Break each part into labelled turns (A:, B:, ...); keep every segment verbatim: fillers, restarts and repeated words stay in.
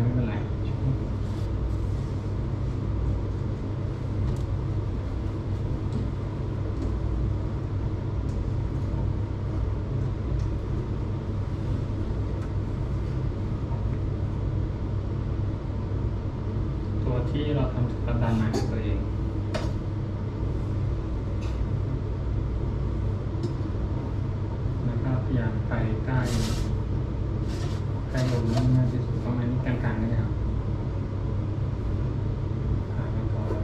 A: ไม่เป็นไรตัวที่เราทำกระดานใหม่ตัวเองแล้วก็พยายามไปใกล้ใกล้ลมมากที่สุดประมาณนี้กลางๆนี่ครับผ่านไปก่อน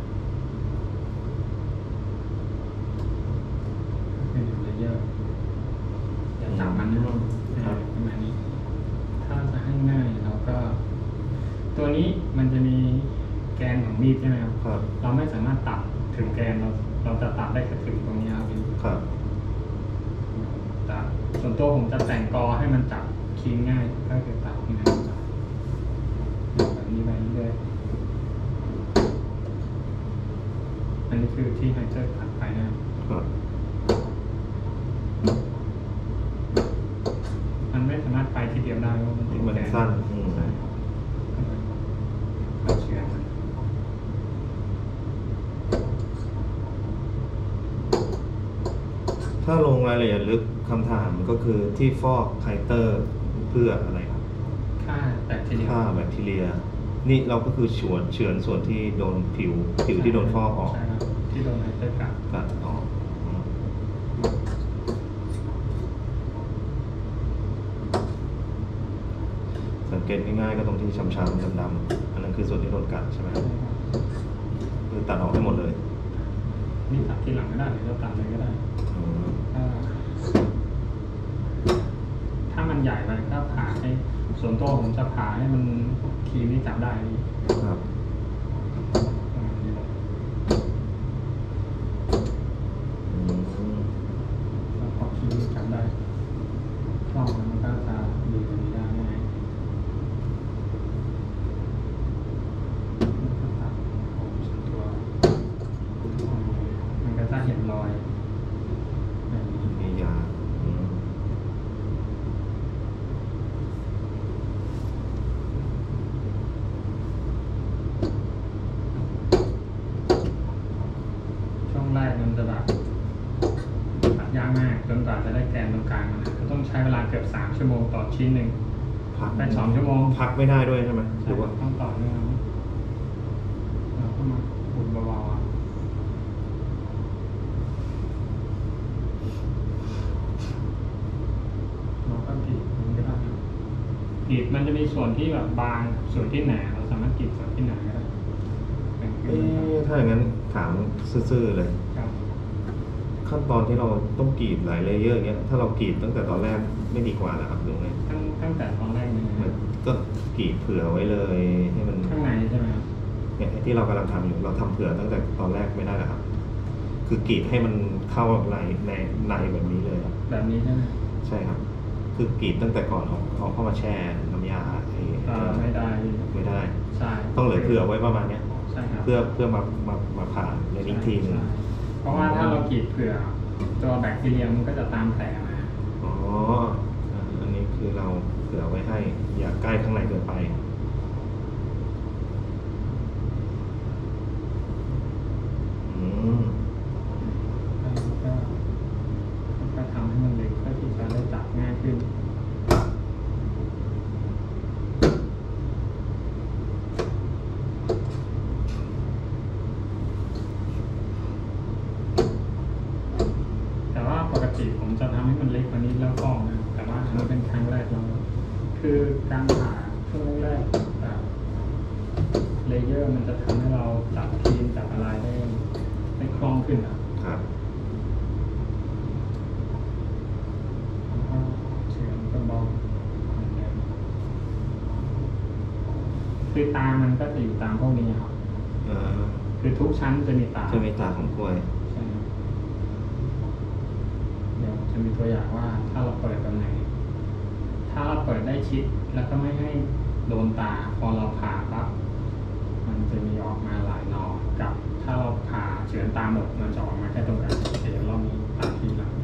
A: เป็นอยู่เลเยอร์อย่าจับมันนะประมาณนี้ถ้าจะให้ง่ายเราก็ตัวนี้มันจะมีแกนของมีดใช่ไหมครับเราไม่สามารถตัดถึงแกนเราเราจะตัดได้แค่ถึงตรงนี้ครับพี่ครับตัดส่วนตัวผมจะแต่งกอให้มันจับคีย์ง่ายก็คือตัดที่ไหนจับแบบนี้ไปเรื่อยอันนี้คือที่ไฮเจอร์ตัดไปนะครับมันไม่สามารถไปทีเดียวได้เพราะมันติดแกนสั้น
B: ถ้าลงรายละเอียดลึกคำถามก็คือที่ฟอกไคเตอร์เพื่ออะไรครับ
A: ฆ่าแบคทีเรีย
B: ฆ่าแบคทีเรียนี่เราก็คือเฉือนเฉือนส่วนที่โดนผิวผิวที่โดนฟอกออก
A: ใช่ครับที่โดนไคเตอร์กัด
B: กัดออกสังเกตง่ายๆก็ตรงที่ช้ำๆดำๆอันนั้นคือส่วนที่โดนกัดใช่ไหมครับคือตัดออกให้หมดเลย
A: นี่ตัดทีหลังก็ได้หรือเราตัดเลยก็ได้ถ้ามันใหญ่ไปก็ผ่าให้ส่วนตัวผมจะผ่าให้มันครีมที่จับได้ครับแล้วพอครีมที่จับได้ช่องมันก็จะดีกว่านี้ได้ง่ายมันก็จะเห็นรอย
B: มียา
A: ช่วงแรกมันจะแบบตัดยากมากจนกว่าจะได้แกนตรงกลางมันก็ต้องใช้เวลาเกือบสามชั่วโมงต่อชิ้นหนึ่ง
B: พัก
A: ไปสองชั่วโมง
B: พักไม่ได้ด้วยใช่ไหมหรือว่า
A: ต้องต่อเนื่องเราก็มาบุนเบาๆกรีดมันจะมีส่วนที่แบบบางส่วนที่หนาเราสามารถกรีดส่วนที่หนาก็ได้
B: ถ้าอย่างนั้นถามซื่อๆเลยขั้นตอนที่เราต้องกรีดหลายเลเยอร์อย่างเงี้ยถ้าเรากรีดตั้งแต่ตอนแรกไม่ดีกว่าหรอครับหรือไง
A: ตั้งตั้งแต่ตอนแรกเลย
B: ก็กรีดเผื่อไว้เลยให้มัน
A: ข้างในใช่ไหม
B: เนี่ยที่เรากำลังทำอยู่เราทำเผื่อตั้งแต่ตอนแรกไม่ได้หรอครับคือกรีดให้มันเข้าในในในแบบนี้เลย
A: แบบนี้ใช่ไหม
B: ใช่ครับคือกรีดตั้งแต่ก่อนเอาเอาเข้ามาแช่น้ำยา
A: ไม่ได้
B: ไม่ได้
A: ใช่
B: ต้องเหลือเผื่อไว้ประมาณนี้
A: ใช่ครับ
B: เพื่อเพื่อมามามาผ่านในอีกทีนึง
A: เพราะว่าถ้าเรากรีดเผื่อตัวแบคทีเรียมันก็จะตามแผลมา
B: อ๋ออันนี้คือเราเผื่อไว้ให้อย่าใกล้ข้างในเกินไปอืม
A: ก็ก็ทำให้มันเล็กเพื่อที่จะได้จับง่ายขึ้นปกติผมจะทำให้มันเล็กกว่านี้แล้วก็นะแต่ว่าอันนี้เป็นครั้งแรกเราคือการผ่าช่วงแรกแบบเลเยอร์มันจะทำให้เราจับครีมจับอะไรได้ได้คล่องขึ้นอ่ะ
B: ครับ
A: แล้วก็เฉือนก็เบาคือตามันก็จะอยู่ตามพวกนี้ครับคือทุกชั้นจะมีตา
B: จะมีตาของกล้วย
A: เดี๋ยวจะมีตัวอย่างว่าถ้าเราเปิดตรงไหนถ้าเราเปิดได้ชิดแล้วก็ไม่ให้โดนตาพอเราผ่าปั๊บมันจะมีออกมาหลายหนอกับถ้าเราผ่าเฉือนตาหมดมันจะออกมาแค่ตรงกลางเดี๋ยวรอบนี้ตาทีละ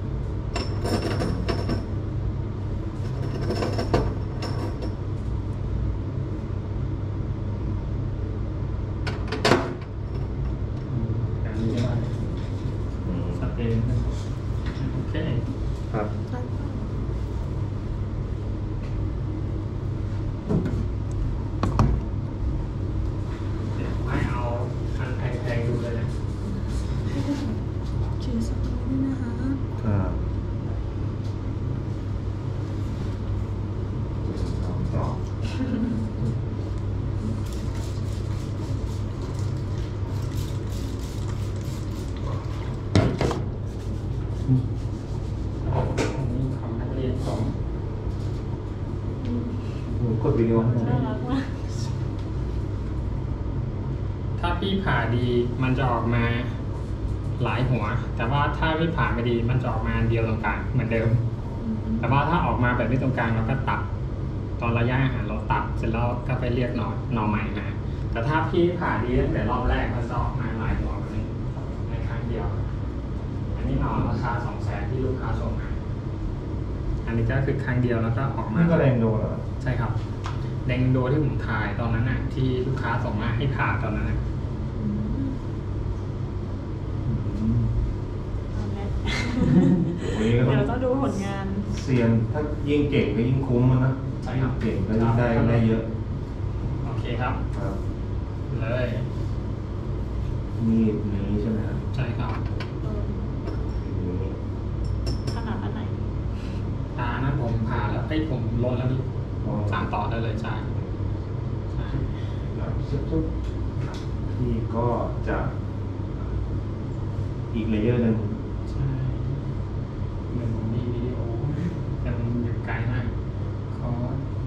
B: กดวิดีโอให้หน่อย
C: น่ารักมาก
A: ถ้าพี่ผ่าดีมันจะออกมาหลายหัว แต่ว่าถ้าพี่ผ่าไม่ดีมันจะออกมาเดียวตรงกลางเหมือนเดิม แต่ว่าถ้าออกมาแบบไม่ตรงกลางเราก็ตัดตอนระยะอาหารเราตัดเสร็จแล้วก็ไปเรียกหนอหนอใหม่มาแต่ถ้าพี่ผ่าดีตั้งแต่รอบแรกมันจะออกมาหลายหัวแบบนี้ในครั้งเดียว อันนี้หนอราคาสองแสนที่ลูกค้าส่งมาอันนี้ก็คือครั้งเดียวแล้วก็ออกมา
B: นี่ก็แรงโดนเหรอ
A: ใช่ครับแดงโดที่ผมถ่ายตอนนั้นน่ะที่ลูกค้าส่งมาให้ผ่าตอนนั้นน่ะ
B: อืม
C: เอาละ
B: วันนี้ก็ต้อ
C: เดี๋ยว
B: ง
C: ต้องดูผลงาน
B: เซียนถ้ายิ่งเก่งก็ยิ่งคุ้มมันนะ
A: ใช่ครับ
B: เก่งก็ยิ่งได้ได้เยอะ
A: โอเคครับ
B: ครับ
A: เลย
B: มีดนี้ใช่ไหมครับ
A: ใช่ครับ
C: เออ
B: นี้
C: ขนาดอันไหน
A: ตานั้นผมผ่าแล้วไอ้ยผมลนแล้วนี่
B: อ๋อ
A: สามต่อได้เลยจ้าใช่
B: ครับซุบๆที่ก็จะอีกเลเยอร์หนึ่ง
A: ใช่เหมือนผมมีวิดีโอแต่มันอยู่ไกลมากขอ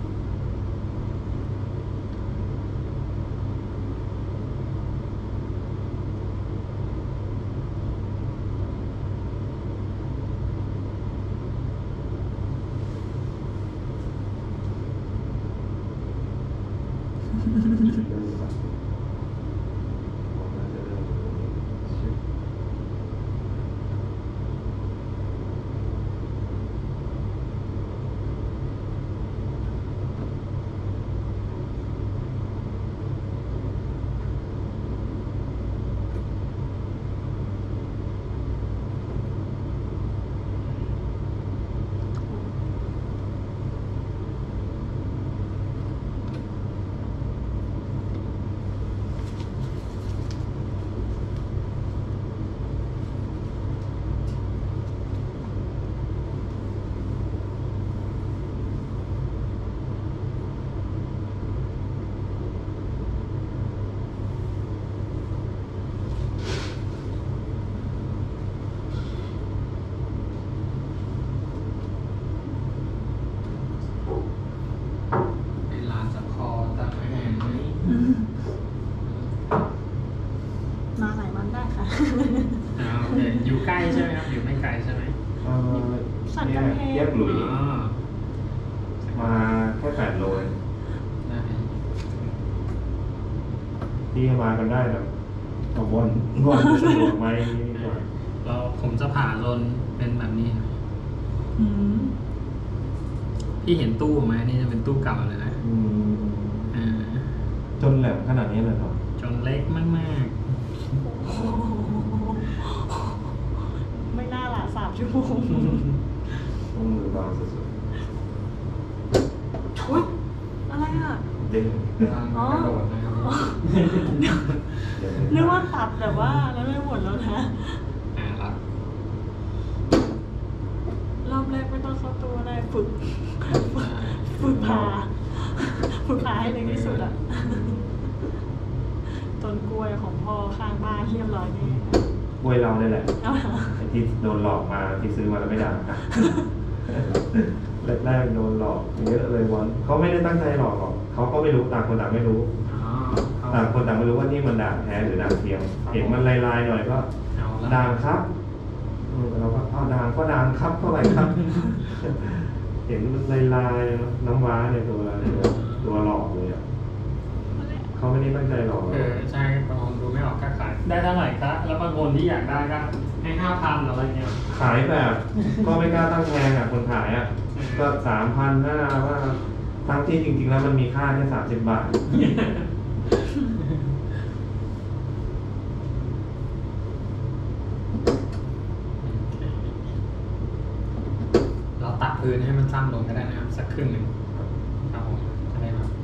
A: เวลาจะพอตัดอาหารไหม
C: มาไหนมันได้ค่ะ
A: อ่าโอเคอยู่ใกล้ใช่ไหมครับอยู่ไม่ไกลใช่ไหม
B: เอ่อ
C: สัน
B: แย
C: กำ
B: ก
C: แพง
B: แยกหลุย
A: อ๋อ
B: มาแค่แปดโลเอง
A: ได้
B: ที่มากันได้แบบเอาวนวนจะสะดวกไหมดีกว่า
A: เราผมจะผ่าลนเป็นแบบนี้นะ
C: อืม
A: พี่เห็นตู้ไหมนี่จะเป็นตู้เก่าเลยนะ
B: อืม
A: อ่า
B: จนแหลมขนาดนี้เลยเหรอ
A: จนเล็กมาก
C: โอ้โหไม่น่าละสามชั่วโมง
B: ต้องมือเบาสุด
C: อุ้ยอะไรอ่ะ
B: ๆเด้ง
A: ๆกำลังกระโดดนะครับ
C: นึกว่าตัดแต่ว่าแล้วไม่หมดแล้วนะ
A: อ่าแล้ว
C: รอบแรกไม่ต้องเข้าตัวได้ฝึก ฝึกพาฝึกพาให้เร็วที่สุดอะต้นกล้วยของพ่อข้างบ้านเรียบร้อยนี่
B: กล้วยเราเนี่ยแหละ
C: เอาเหรอ
B: ไอ้ที่โดนหลอกมาที่ซื้อมาแล้วไม่ดังนะแรกๆโดนหลอกเยอะเลยวันเขาไม่ได้ตั้งใจหลอกหรอกเขาก็ไม่รู้ต่างคนต่างไม่รู้
A: อ๋อเข้า
B: ต่างคนต่างไม่รู้ว่านี่มันด่างแท้หรือด่างเทียมเห็นมันลายๆหน่อยก็
A: เอาละ
B: ด่างครับอืมเราก็อ้าวด่างก็ด่างครับเท่าไหร่ครับ เห็นมันลายๆน้ำว้าในตัวเนี่ยตัวหลอกเลยอ่ะเขาไม่ได้ตั้งใจหลอก
A: เออใช่บางคนดูไม่ออกก็ขายได้เท่าไหร่ครับแล้วบางคนที่อยากได้ก็ให้ห้าพันอะไรเงี้ย
B: ขายแบบ ก็ไม่กล้าตั้งแพงอ่ะคนขายอ่ะ ก็สามพันหน้าว่าทั้งที่จริงๆแล้วมันมีค่าแค่สามสิบบาท
A: เราตัดพื้นให้มันสั้นลงก็ได้นะครับสักครึ่งหนึ่งครับผมจะได้แบบ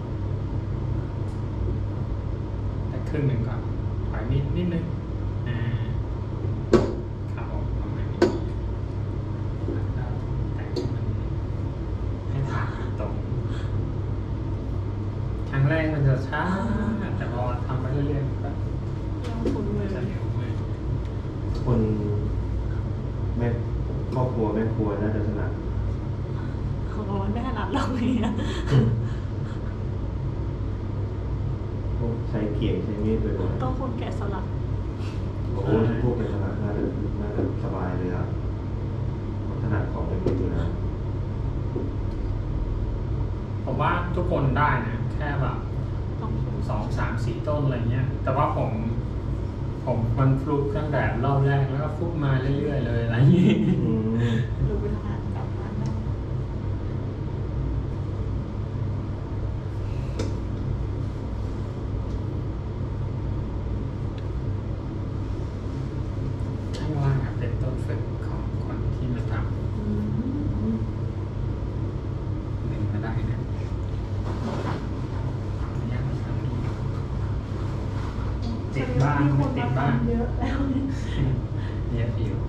A: แต่ครึ่งหนึ่งก่อนถอยนิดนิดนึงอ่าครับผมประมาณนี้แล้วก็แต่งให้มันให้ฐานมันตรงครั้งแรกมันจะช้าแต่พอทำไปเรื่อยๆมันก็
C: ลองคุณมือ
A: จะเร็วมาก
B: คนแม่ครอบครัวแม่ครัวน่าจะถนัด
C: ของเราไม่ถนัดเราเลยอะ
B: ใช้เขียงใช้มีดบ่อยๆ
C: ต้องคนแกะสลัก
B: โอ้โหพวกเป็นขนาดน่าจะน่าจะสบายเลยอ่ะขนาดของเป็นนี้อยู่นะ
A: ผมว่าทุกคนได้นะแค่แบบ
C: ต้องฝึก
A: สองสามสี่ต้นอะไรเงี้ย แต่ว่าผม ผมมันฟลุกตั้งแต่รอบแรกแล้วก็ฟลุกมาเรื่อยๆเลยอะไรอย่างงี้
B: อืม
C: รู้วิธีการกลับบ้านได้
A: ข้างล่างอะเป็นต้นฝึกของคนที่มาท
C: อืม
A: ำดึงมาได้นะเนี่ยมันทำดีติดบ้างไม่ติดบ้าง
C: เยอะแล้วเนี่ย
A: เนี่ยผิว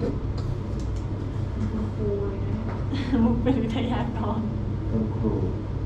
C: คุณครูเลยนะมึงเป็นวิทยากร
B: ต้นครู